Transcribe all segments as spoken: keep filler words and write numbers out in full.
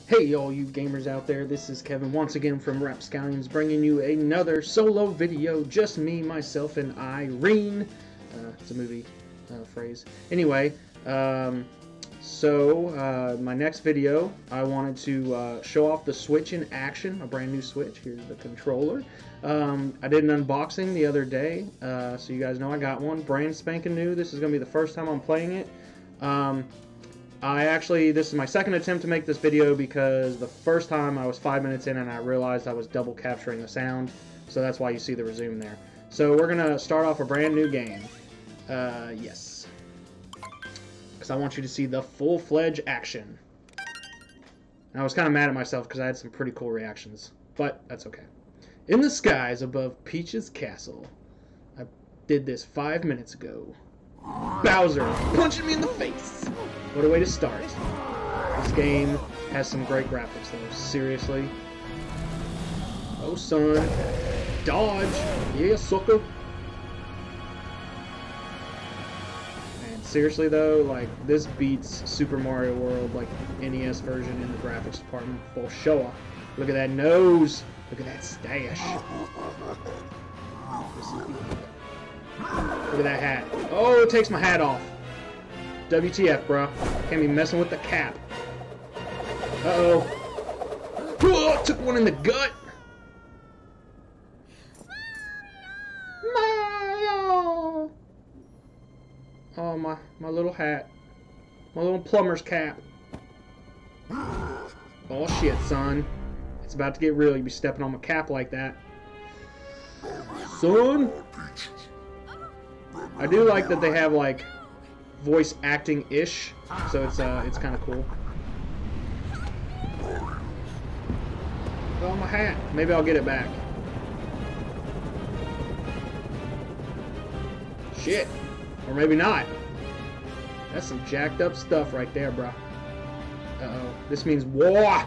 Hey all you gamers out there, this is Kevin once again from Rapscallions bringing you another solo video, just me, myself, and Irene. Uh, it's a movie uh, phrase. Anyway, um, so uh, my next video, I wanted to uh, show off the Switch in action, a brand new Switch. Here's the controller. Um, I did an unboxing the other day, uh, so you guys know I got one, brand spanking new. This is going to be the first time I'm playing it. Um, I actually, this is my second attempt to make this video because the first time I was five minutes in and I realized I was double capturing the sound, so that's why you see the resume there. So we're going to start off a brand new game. Uh, yes. Because I want you to see the full-fledged action. And I was kind of mad at myself because I had some pretty cool reactions, but that's okay. In the skies above Peach's castle. I did this five minutes ago. Bowser punching me in the face. What a way to start. This game has some great graphics though. Seriously. Oh son. Dodge. Yeah, sucker. Man, seriously though, like this beats Super Mario World, like N E S version in the graphics department. Full show off. Look at that nose. Look at that stash. Look at that hat. Oh, it takes my hat off. W T F, bro. Can't be messing with the cap. Uh-oh. Oh, took one in the gut. Mario. Oh, my, my little hat. My little plumber's cap. Oh, shit, son. It's about to get real. You be stepping on my cap like that. Son. I do like that they have like voice acting ish, so it's uh it's kind of cool. Oh, my hat. Maybe I'll get it back. Shit, or maybe not. That's some jacked up stuff right there, bro. Uh oh, this means war.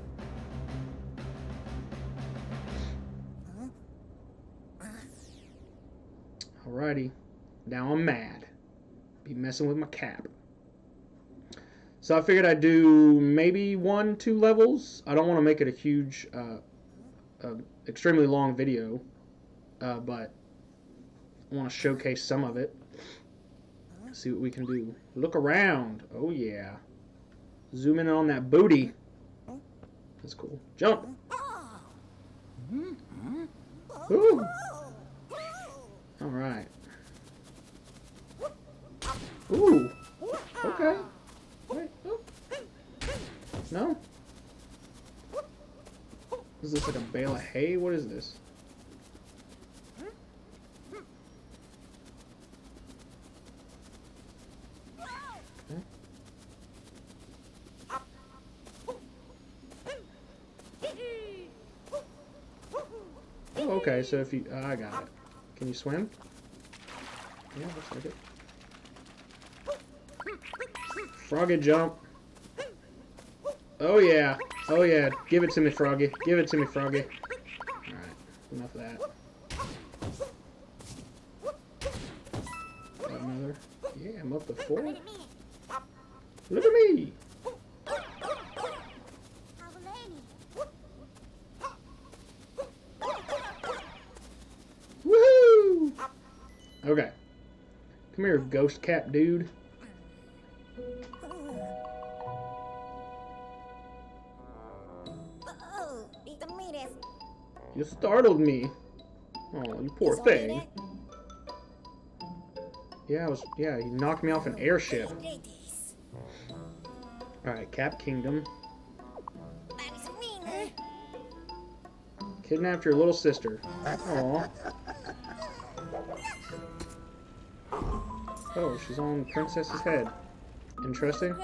Alrighty. Now I'm mad. Be messing with my cap. So I figured I'd do maybe one, two levels. I don't want to make it a huge, uh, uh, extremely long video, uh, but I want to showcase some of it. See what we can do. Look around. Oh yeah. Zoom in on that booty. That's cool. Jump. Ooh. All right. Ooh. Okay. Wait. Oh. No? Is this like a bale of hay? What is this? Okay. Oh, okay. So if you... Uh, I got it. Can you swim? Yeah, looks like it. Froggy jump. Oh yeah. Oh yeah. Give it to me, Froggy. Give it to me, Froggy. Alright. Enough of that. Got another. Yeah, I'm up to four. Look at me. Woohoo! Okay. Come here, ghost cat dude. You startled me. Oh, you poor thing. Yeah, I was. Yeah, he knocked me off an airship. All right, Cap Kingdom. Kidnapped your little sister. Aww. Oh, she's on Princess's head. Interesting.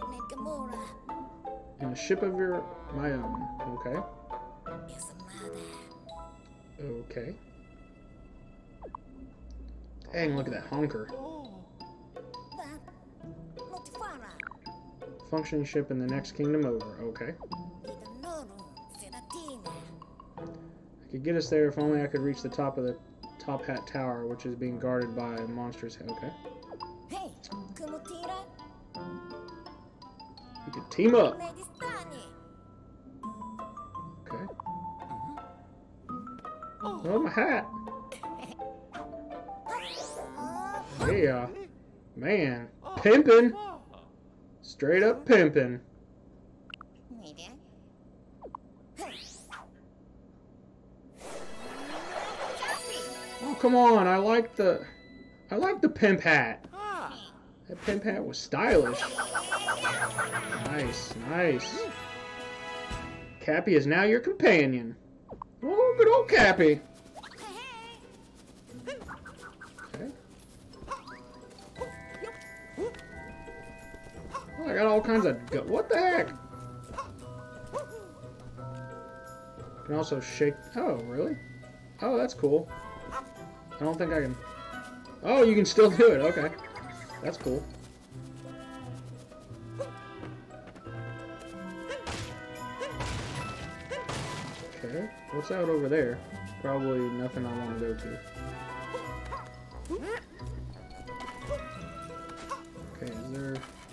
In a ship of your my own. Okay. Okay. Dang, look at that honker. Functioning ship in the next kingdom over. Okay. I could get us there if only I could reach the top of the Top Hat Tower, which is being guarded by monsters. Okay. We could team up. Oh, my hat. Yeah. Man. Pimpin'. Straight up pimpin'. Oh, come on. I like the... I like the pimp hat. That pimp hat was stylish. Nice, nice. Cappy is now your companion. Oh, good old Cappy. Okay. Oh, I got all kinds of... Go what the heck? You can also shake... Oh, really? Oh, that's cool. I don't think I can... Oh, you can still do it. Okay. That's cool. Okay. What's out over there? Probably nothing I want to go to. Okay, is there...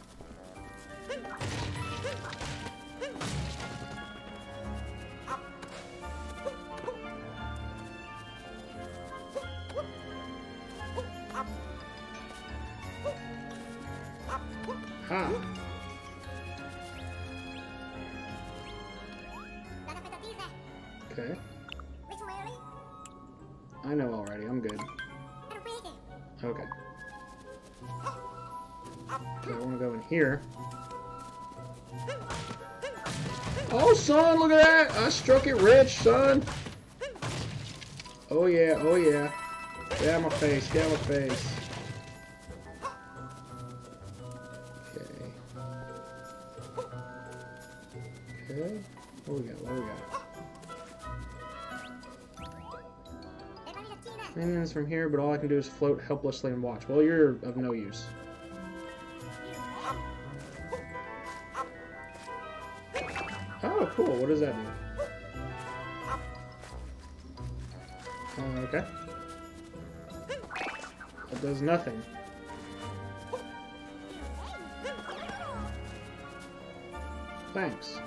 Ha! Okay. I know already, I'm good. Okay. Okay, I want to go in here. Oh, son, look at that! I struck it rich, son! Oh, yeah, oh, yeah. Get out of my face, get out of my face. Okay. What we got? What we got? Minions from here, but all I can do is float helplessly and watch. Well, you're of no use. Oh, cool. What does that do? Uh, okay. It does nothing. Thanks.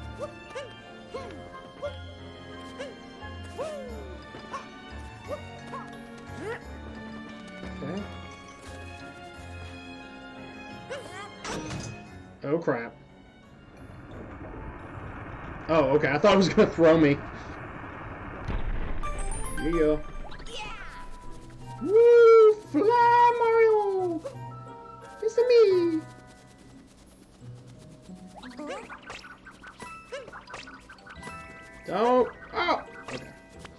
Okay. Oh crap. Oh, okay. I thought it was gonna throw me. Yeah. Woo! Fly, Mario! It's me! Don't. Oh! Okay.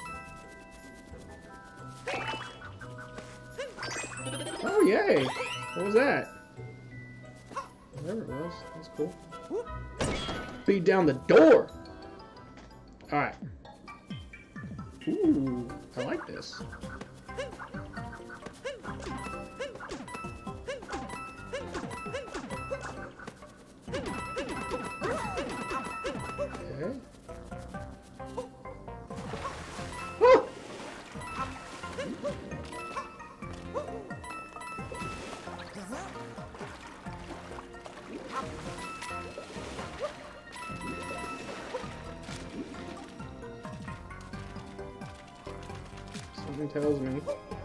Oh, yay! What was that? Whatever it was. That's cool. Beat down the door! Alright. Ooh, I like this. Okay. Something tells me.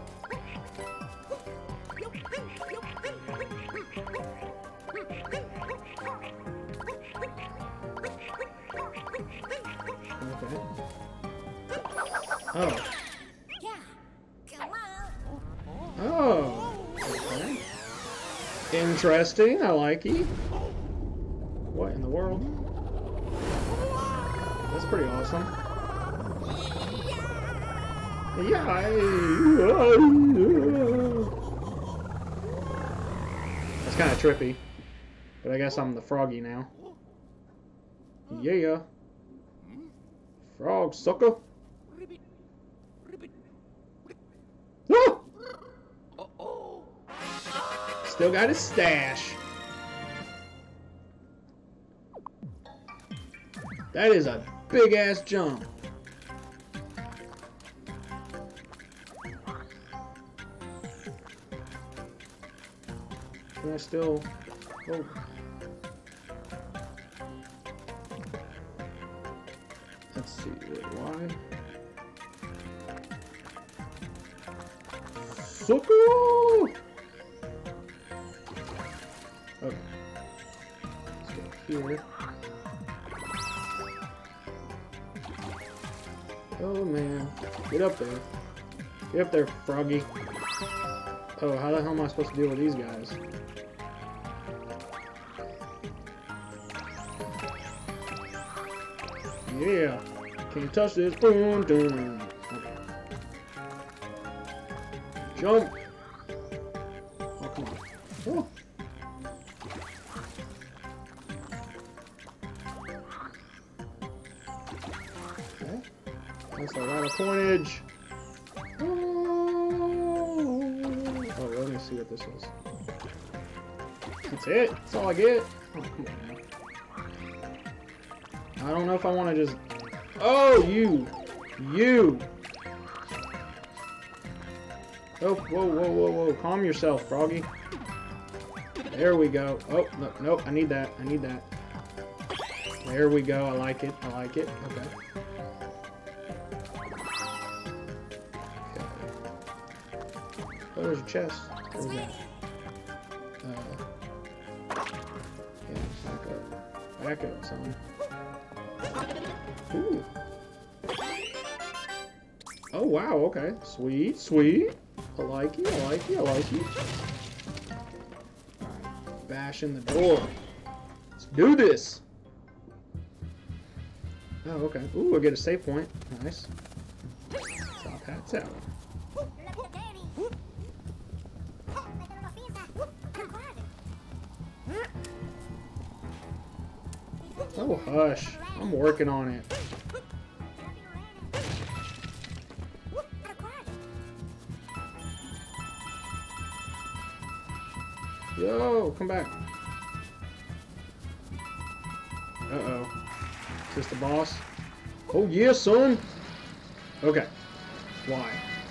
Okay. Oh. Oh. Okay. Interesting. I like it. What in the world? That's pretty awesome. Yeah. That's kind of trippy. But I guess I'm the froggy now. Yeah. Frog sucker. Ah! Still got his stash. That is a big ass jump. Can I still... Oh. Let's see, wait, why? sucker! Okay. Let's go here. Oh man. Get up there. Get up there, Froggy. Oh, how the hell am I supposed to deal with these guys? Yeah. Can't touch this. Boom, boom. Okay. Jump. Oh, come on. Oh. Okay. That's a lot of coinage. Oh, let me see what this is. That's it? That's all I get? Oh, come on, man. I don't know if I want to just... Oh, you! You! Oh, whoa, whoa, whoa, whoa. Calm yourself, Froggy. There we go. Oh, no, nope, I need that. I need that. There we go. I like it. I like it. Okay. Oh, there's a chest. What was that? Uh, yeah, back up. Back up, son. Ooh. Oh, wow, okay. Sweet, sweet. I like you, I like you, I like you. Alright, bash in the door. Let's do this! Oh, okay. Ooh, I get a save point. Nice. Top hats out. Oh, hush. I'm working on it. Yo, come back. Uh-oh. Is this the boss? Oh, yeah, son! Okay. Why?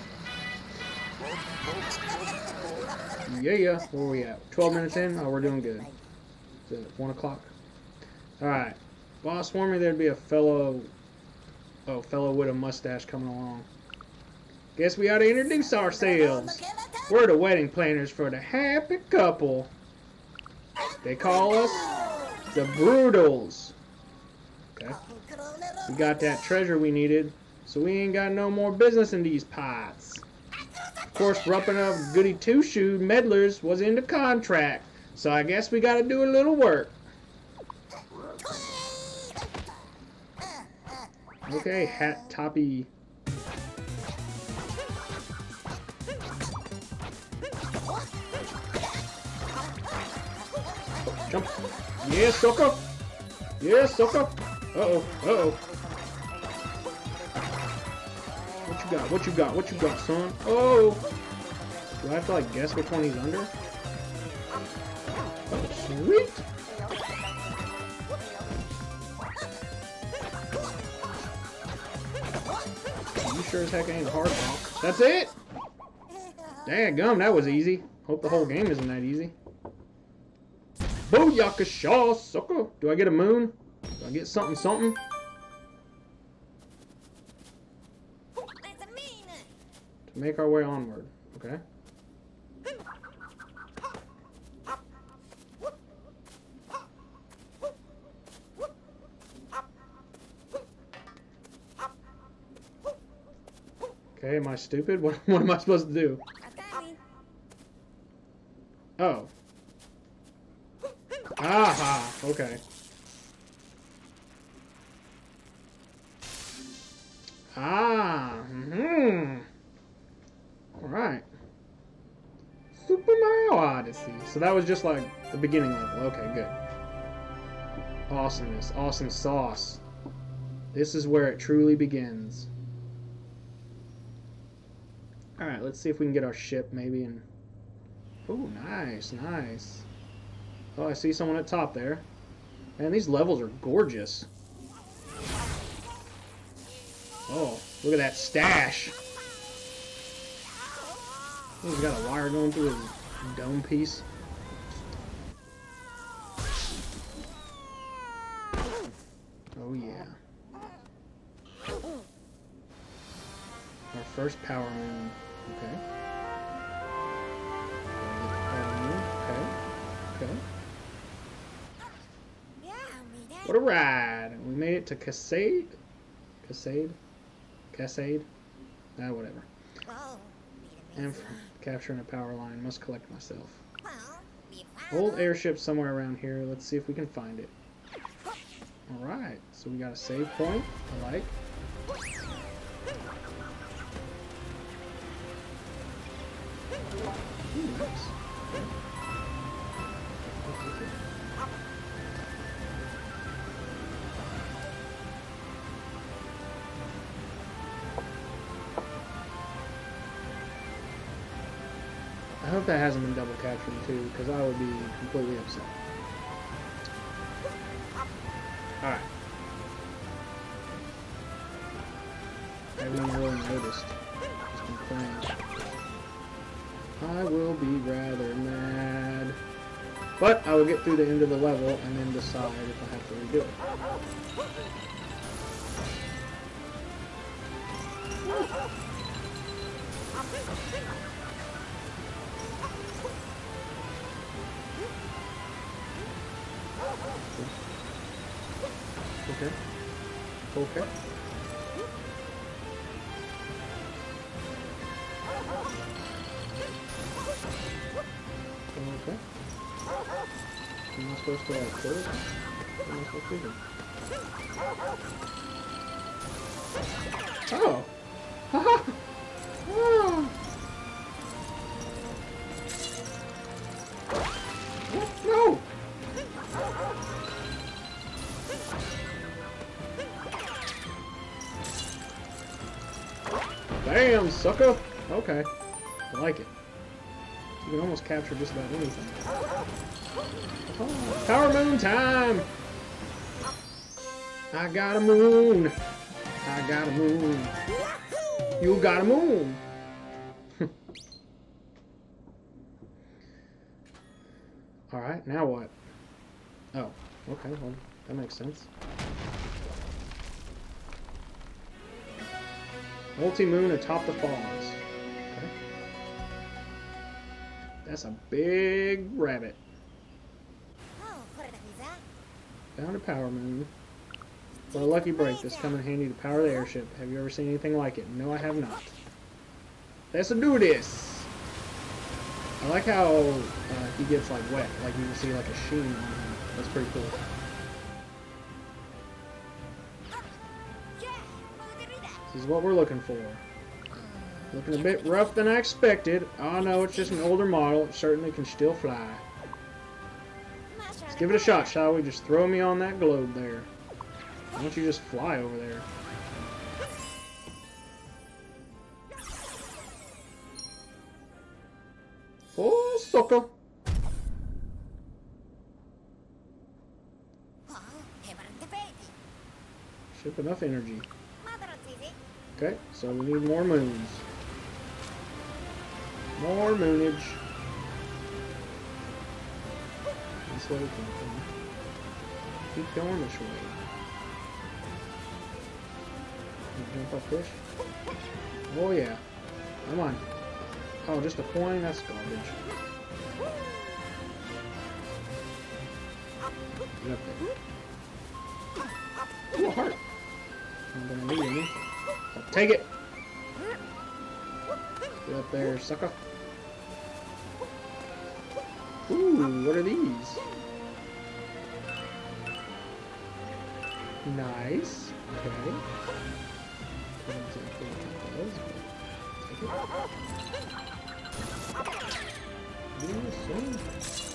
Yeah, yeah. Where are we at? twelve minutes in? Oh, we're doing good. Is it one o'clock? Alright. Boss warned me there'd be a fellow... Oh, fellow with a mustache coming along. Guess we ought to introduce ourselves. We're the wedding planners for the happy couple. They call us the Brutals. Okay. We got that treasure we needed, so we ain't got no more business in these pots. Of course, roughing up goody two-shoe meddlers was in the contract, so I guess we gotta do a little work. Okay, hat toppy. Jump. Yeah, sucker. Yeah, sucker. Uh-oh. Uh-oh. What you got? What you got? What you got, son? Oh. Do I have to, like, guess which one he's under? Oh, sweet. You sure as heck ain't hard rock. That's it? Daggum, that was easy. Hope the whole game isn't that easy. Booyakasha, sucker! Do I get a moon? Do I get something, something? To make our way onward. Okay. Okay, am I stupid? What, what am I supposed to do? Oh. Aha! Okay. Ah! Hmm. Alright. Super Mario Odyssey. So that was just like the beginning level. Okay, good. Awesomeness. Awesome sauce. This is where it truly begins. Alright, let's see if we can get our ship maybe and... Oh, nice, nice. Oh, I see someone at top there. Man, these levels are gorgeous. Oh, look at that stash. Oh, he's got a wire going through his dome piece. Oh, yeah. Our first power moon. Okay. What a ride! We made it to Cascade? Cascade? Cascade? Ah, whatever. And from capturing a power line. Must collect myself. Old airship somewhere around here. Let's see if we can find it. Alright, so we got a save point. I like. Ooh, nice. I hope that hasn't been double captured too, because I would be completely upset. Alright. I haven't even really noticed. Just been playing. I will be rather mad. But I will get through the end of the level and then decide if I have to redo it. Okay. Okay. Okay. Am I supposed to like kill it? What am I supposed to do? Oh! Haha! Oh! No! Damn, sucker! Okay. I like it. You can almost capture just about anything. Oh, Power Moon time! I got a moon! I got a moon! You got a moon! Alright, now what? Oh, okay, well, that makes sense. Multi-moon atop the falls. Okay. That's a big rabbit. Found a power moon. For a lucky break, this come in handy to power the airship. Have you ever seen anything like it? No, I have not. Let's do this! I like how uh, he gets like wet. Like you can see like a sheen on him. That's pretty cool. This is what we're looking for. Looking a bit rough than I expected. Oh no, it's just an older model. It certainly can still fly. Let's give it a shot, shall we? Just throw me on that globe there. Why don't you just fly over there? Oh, sucker! Ship enough energy. Okay, so we need more moons. More moonage. This way we can keep going this way. Jump up this. Oh yeah. Come on. Oh, just a coin? That's garbage. Get up there. Ooh, a heart. I'm gonna need any. I'll take it. Get up there, sucker. Ooh, what are these? Nice. Okay. Not exactly what that does, but take it. Yes,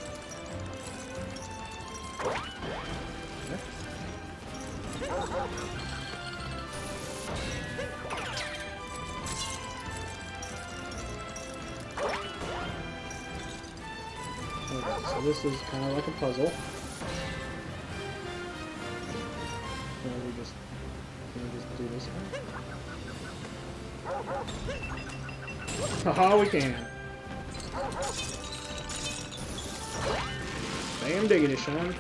okay, so this is kind of like a puzzle. So we just, can we just do this? Haha, we can. Damn diggity, son.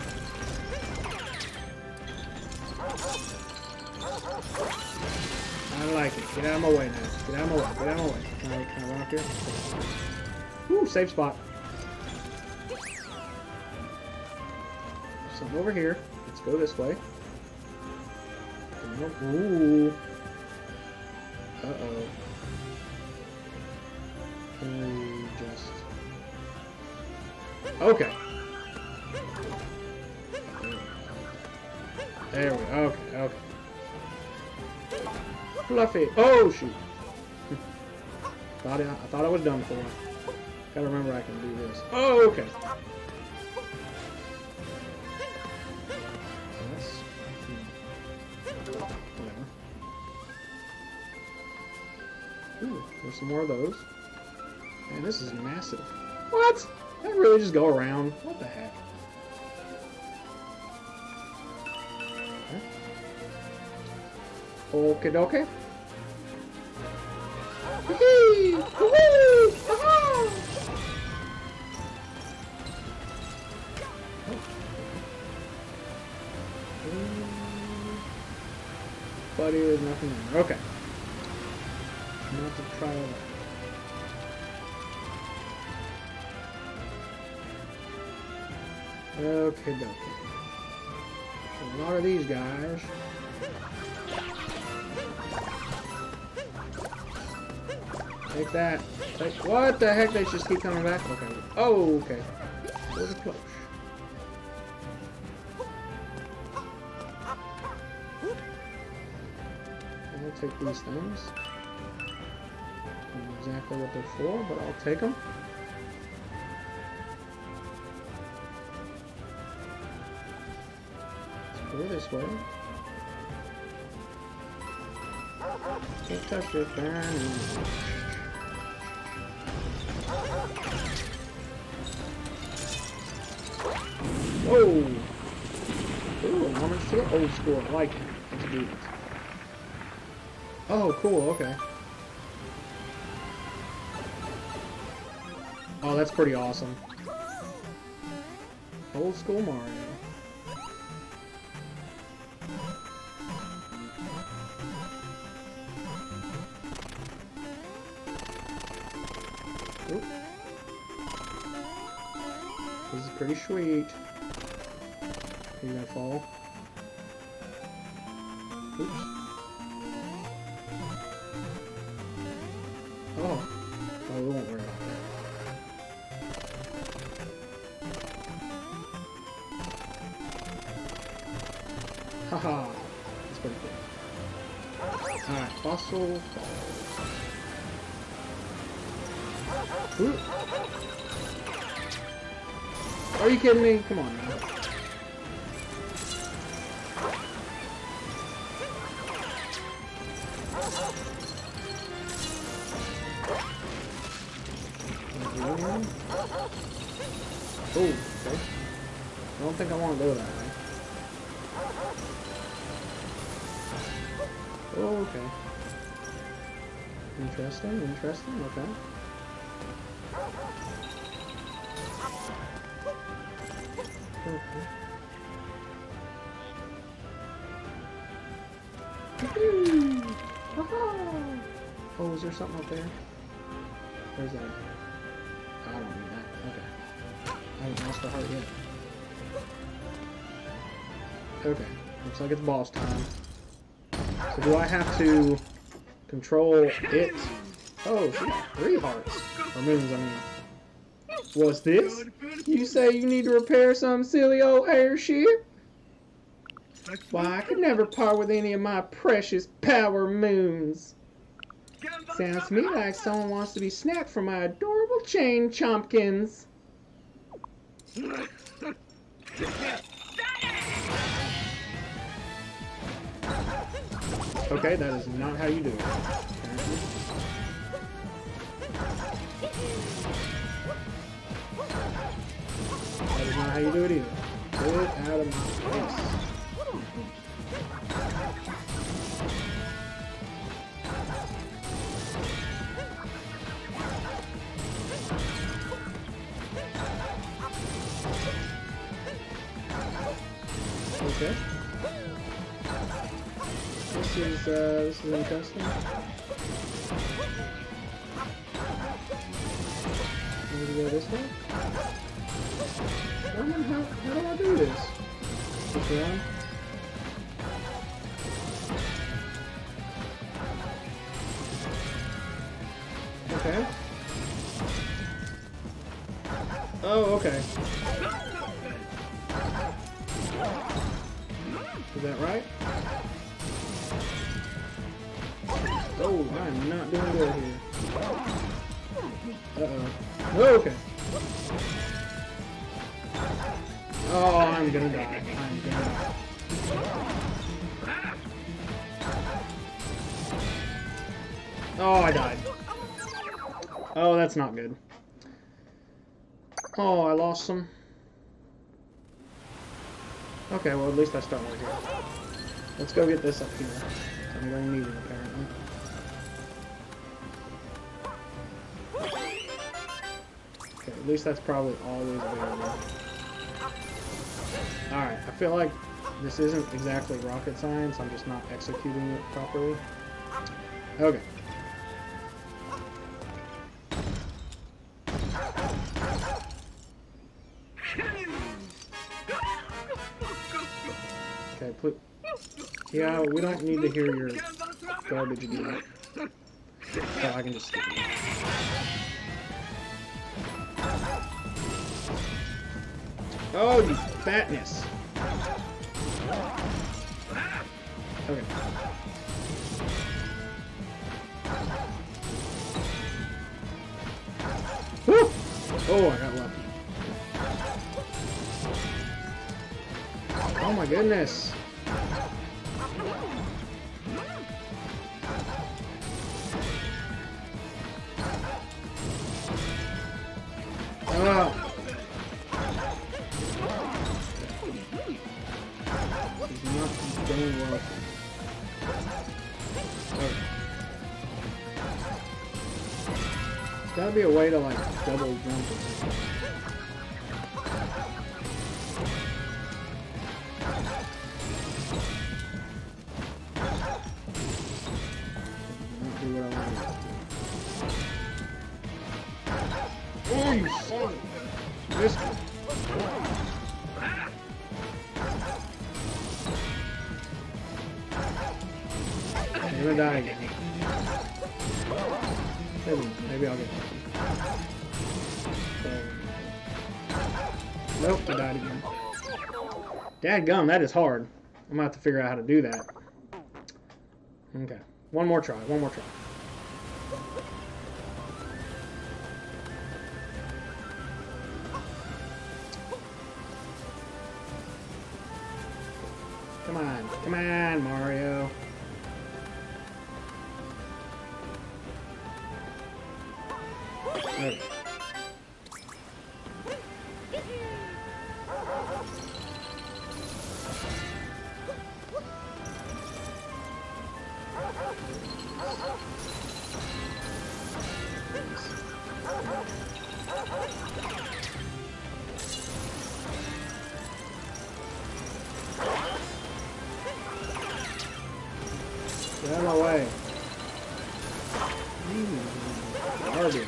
I like it. Get out of my way now. Get out of my way. Get out of my way. Can I, can I run up here? Woo, safe spot. Something over here. Let's go this way. Ooh. Uh-oh. We just... Okay. There we go. Okay, okay. Fluffy. Oh, shoot. thought I, I thought I was done for. Gotta remember I can do this. Oh, okay. Ooh, there's some more of those. Man, this is massive. What? That really just go around? What the heck? Okay. Okie dokie. Whee! Woohoo! Aha! Buddy, there's nothing there. Okay. Not to try that. Okay, dokie. A lot of these guys. Take that. Take, what the heck? They just keep coming back? Okay. Oh, okay. There's a cloche. I'll take these things. I don't know exactly what they're for, but I'll take them. Let's go this way. Can't touch it, man. Whoa! Ooh, an armored steel? Old school. I like it. Let's do it. Oh, cool. Okay. Oh, that's pretty awesome. Old school Mario. Oop. This is pretty sweet. Are you gonna fall? Oops. Oh. Oh, we won't worry about that. Haha. That's pretty cool. Alright, fossil falls. Ooh. Are you kidding me? Come on now. Oh, okay. I don't think I want to go that way. Oh, okay. Interesting, interesting, okay. Okay. Oh, is there something up there? Where's that? I don't need that. Okay. I haven't lost a heart yet. Okay. Looks like it's boss time. So do I have to control it? Oh, three hearts. Or moons, I mean. What's this? You say you need to repair some silly old airship? Why, I could never part with any of my precious power moons. Sounds to me like someone wants to be snapped from my adorable chain chompkins. Okay, that is not how you do it. That is not how you do it either. Get out of my face. Okay. This is, uh, this is interesting. Maybe go this way? I don't know how, how do I do this? Keep going. okay. Oh, okay. Is that right? Oh, I'm not doing good here. Uh-oh. Oh, okay. Oh, I'm gonna die. I'm gonna die. Oh, I died. Oh, that's not good. Oh, I lost some. Okay, well, at least I start right here. Let's go get this up here. I'm going to need it, apparently. Okay, at least that's probably always available. Alright, I feel like this isn't exactly rocket science. I'm just not executing it properly. Okay. Okay, put... Yeah, we don't need to hear your garbage again. So I can just skip it. Oh, you fatness! Okay. Woo! Oh, I got lucky. Oh my goodness! Oh! He's not doing well. Okay. There's gotta be a way to like double jump or something. Not do what I want. Oh, you son of a biscuit. I'm gonna die again. Maybe, maybe I'll get lucky. So, nope, I died again. Dadgum, that is hard. I'm gonna have to figure out how to do that. Okay, one more try, one more try. Come on, come on, Mario. Okay. Get out of my way. Mm, garbage.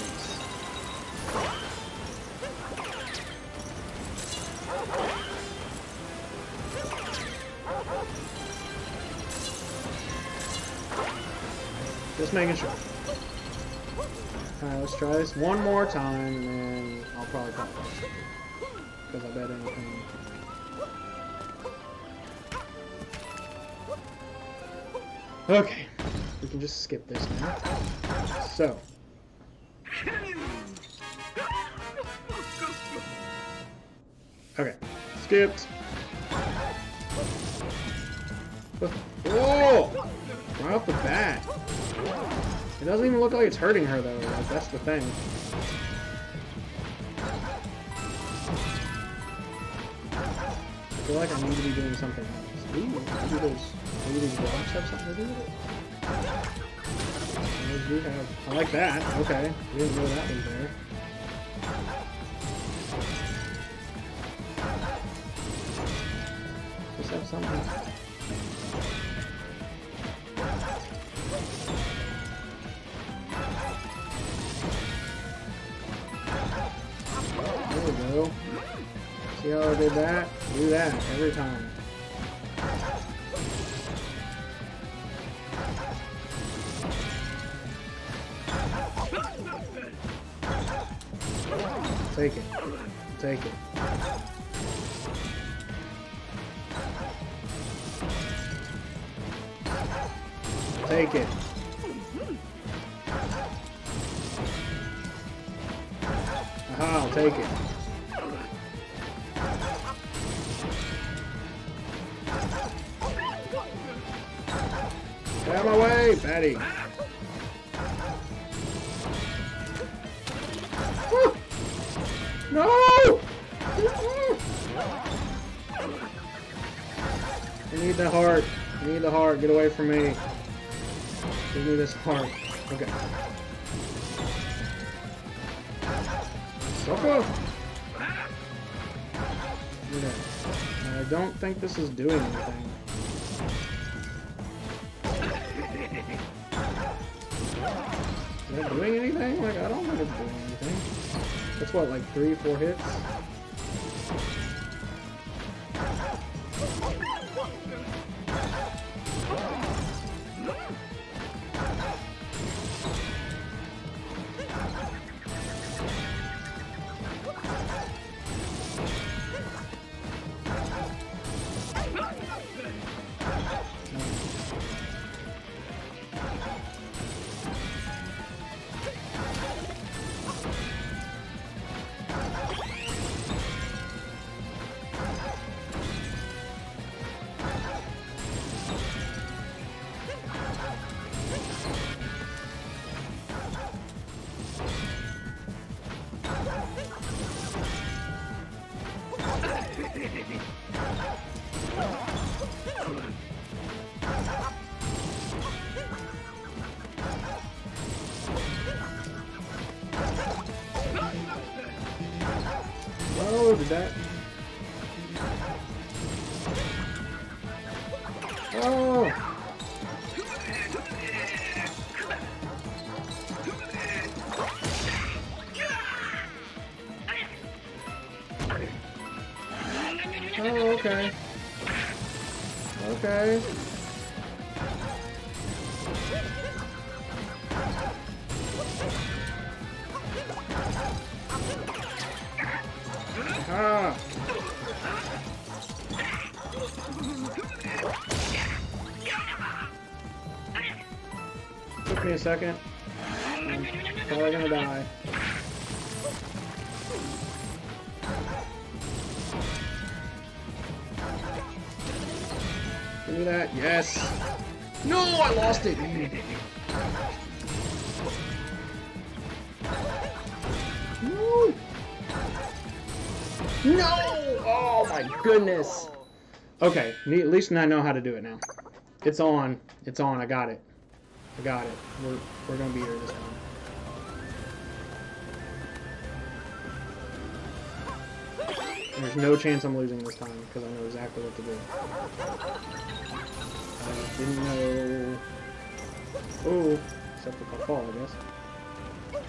Just making sure. Alright, let's try this one more time and then I'll probably call it. Because I bet anything. Okay. We can just skip this now. So. Okay. Skipped. Whoa! Right off the bat. It doesn't even look like it's hurting her though. Like, that's the thing. I feel like I need to be doing something else. Ooh, maybe those, maybe these rocks have something to do with it? Those do have. I like that. Okay. We didn't know that was there. Just have something. There we go. See how I did that? Do that every time. Take it. Take it. Take it. Aha, I'll take it. Get out of my way, Patty. Woo! No! I need the heart. I need the heart. Get away from me. Give me this heart. Okay. Sucker! Okay. I don't think this is doing anything. Is that doing anything? Like, I don't think it's doing anything. That's what, like three, four hits? Oh, did that? Oh! Oh, okay. Okay. Ah. Took me a second. I'm probably gonna die. Give me that. Yes. No, I lost it. Woo. No! Oh my goodness. Okay, at least I know how to do it now. It's on. It's on. I got it. I got it. We're, we're gonna be here this time. There's no chance I'm losing this time because I know exactly what to do. I didn't know. Oh, except if I fall, I guess.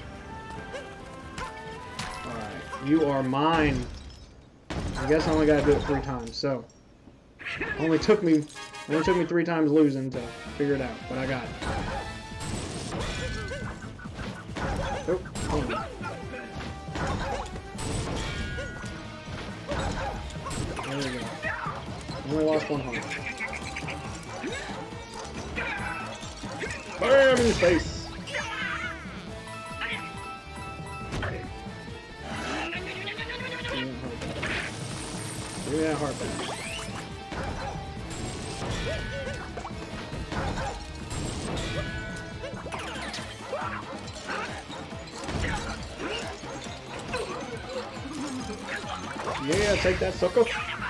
Alright, you are mine. I guess I only gotta do it three times, so. Only took me only took me three times losing to figure it out, but I got it. Oh, hold on. There we go. Only lost one heart. Bam in his face! Give me that heart back. Yeah, take that, sucker.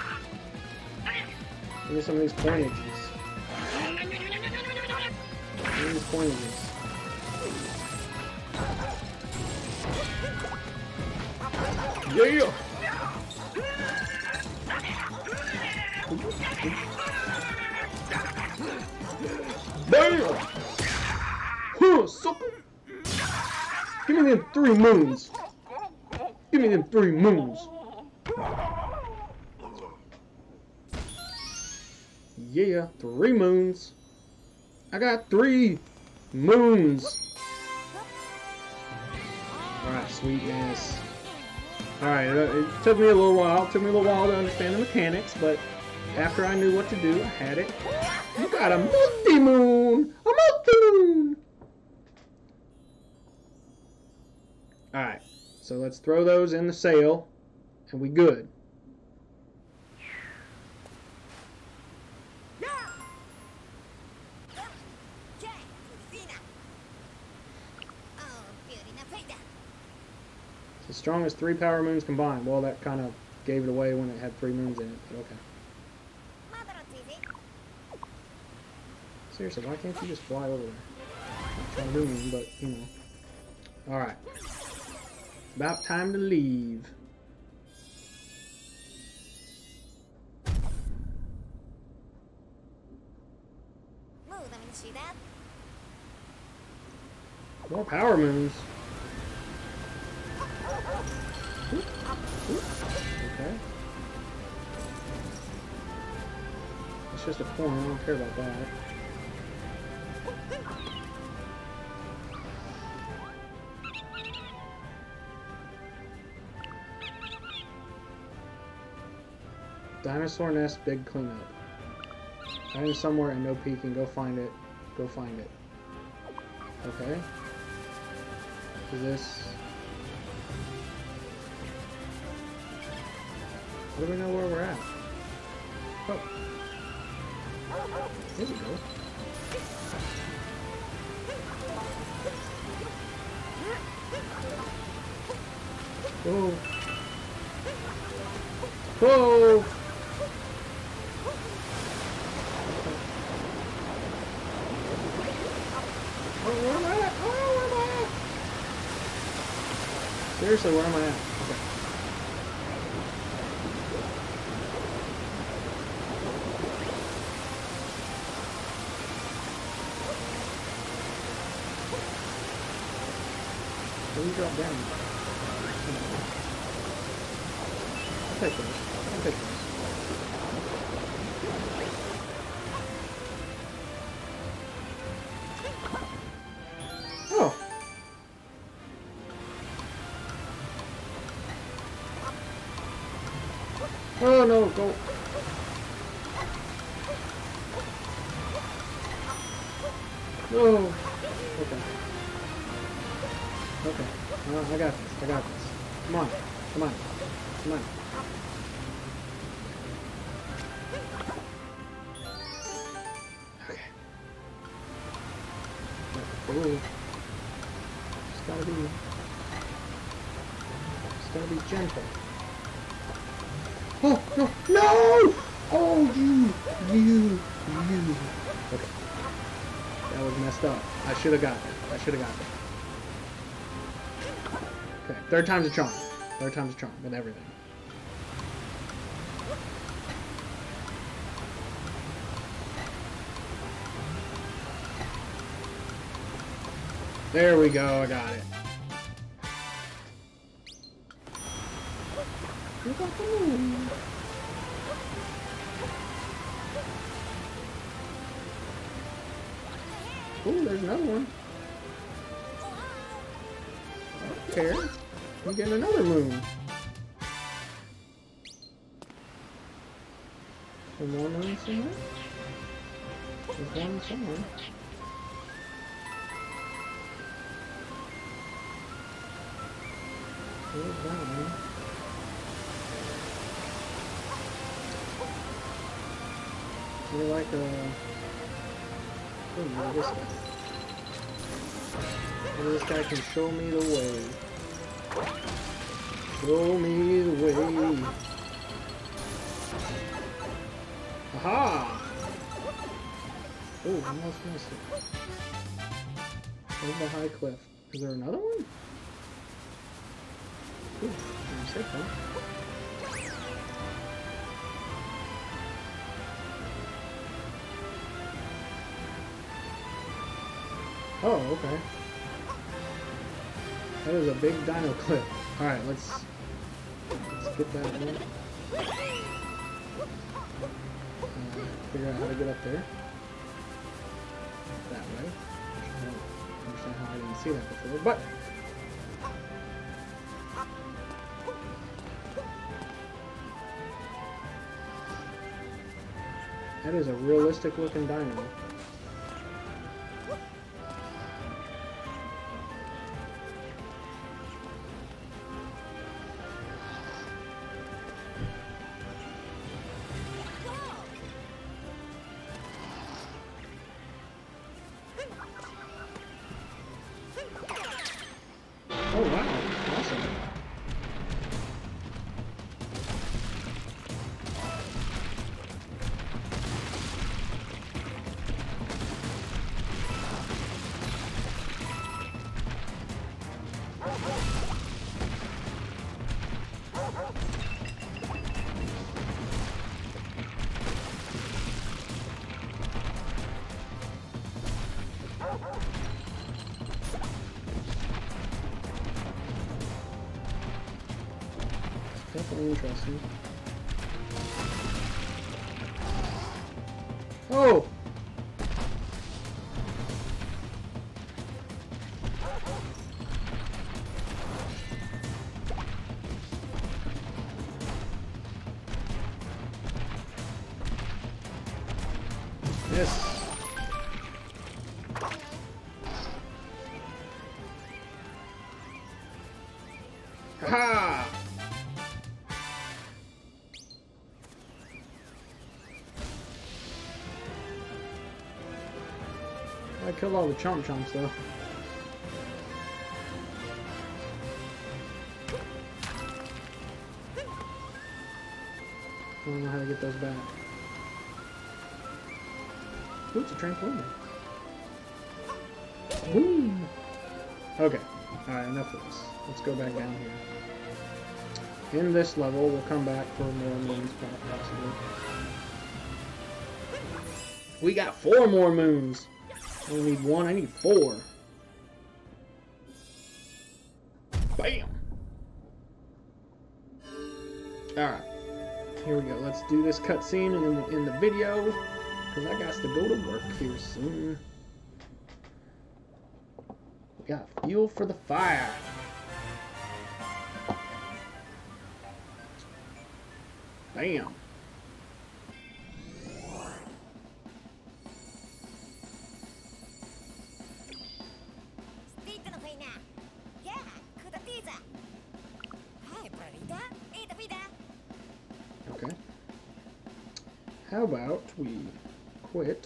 Give me some of these coinages. Give me these coinages. Yeah! Bam! Huh, sucker! Give me them three moons! Give me them three moons! Yeah, three moons. I got three moons. Alright, sweetness. Alright, it took me a little while. It took me a little while to understand the mechanics, but after I knew what to do, I had it. You got a multi-moon! A multi-moon! Alright, so let's throw those in the sail, and we good. The strongest three power moons combined. Well, that kind of gave it away when it had three moons in it, but okay. Seriously, why can't you just fly over there? Not trying to do mean, but, you know. Alright. About time to leave. More power moons. Okay. It's just a coin, I don't care about that. Dinosaur nest, big cleanup. Find it somewhere and no peeking. Go find it. Go find it. Okay. Is this... How do we know where we're at? Oh. Here we go. Whoa. Whoa! Oh, where am I at? Oh, where am I at? Seriously, where am I at? Okay. Where do you drop down? I'll take this. I'll take this. Oh. Oh no, go. No. Okay. Okay. Uh, I got this. I got this. Come on. Come on. Come on. Okay. Ooh. Just gotta be. Just gotta be gentle. Oh no! No! Oh you! You! You! Okay. That was messed up. I should have got that. I should have got that. Okay, third time's a charm. Third time's a charm with everything. There we go, I got it. Ooh, there's another one. I don't care. I'm getting another moon. Some more moons somewhere? There's one somewhere. Where's that one? You're like a... Oh, no, this guy. Maybe this guy can show me the way. Show me the way. Aha! Oh, I almost missed it. Over the high cliff. Is there another one? Ooh, I'm sick, huh? Oh, okay. That is a big dino clip. Alright, let's let's get that in. Uh, figure out how to get up there. That way. I don't understand how I didn't see that before, but That is a realistic looking dino. Oh wow, awesome. Definitely interesting. Oh! Yes. Ha! I killed all the chomp chomps though. I don't know how to get those back. Oops, a trampoline. Woo! Okay, alright, enough of this. Let's go back down here. In this level, we'll come back for more moons, possibly. We got four more moons! I don't need one, I need four. Bam! Alright, here we go. Let's do this cutscene in, the, in the video, because I got to go to work here soon. We got fuel for the fire. Bam! Okay. How about we quit?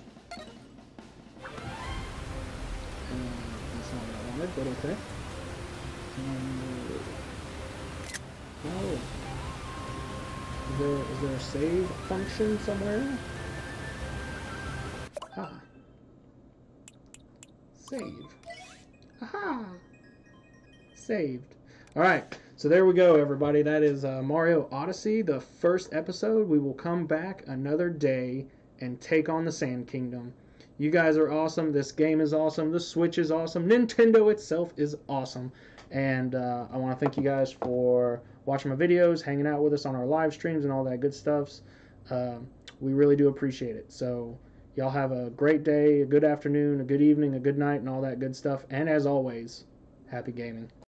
And that's not what I wanted, but okay. Um, oh. Is there, is there a save function somewhere? Ah. Save. Aha! Saved. Alright, so there we go, everybody. That is uh, Mario Odyssey, the first episode. We will come back another day and take on the Sand Kingdom. You guys are awesome. This game is awesome. The Switch is awesome. Nintendo itself is awesome. And uh, I want to thank you guys for watching my videos, hanging out with us on our live streams and all that good stuff. Um, we really do appreciate it. So y'all have a great day, a good afternoon, a good evening, a good night, and all that good stuff. And as always, happy gaming.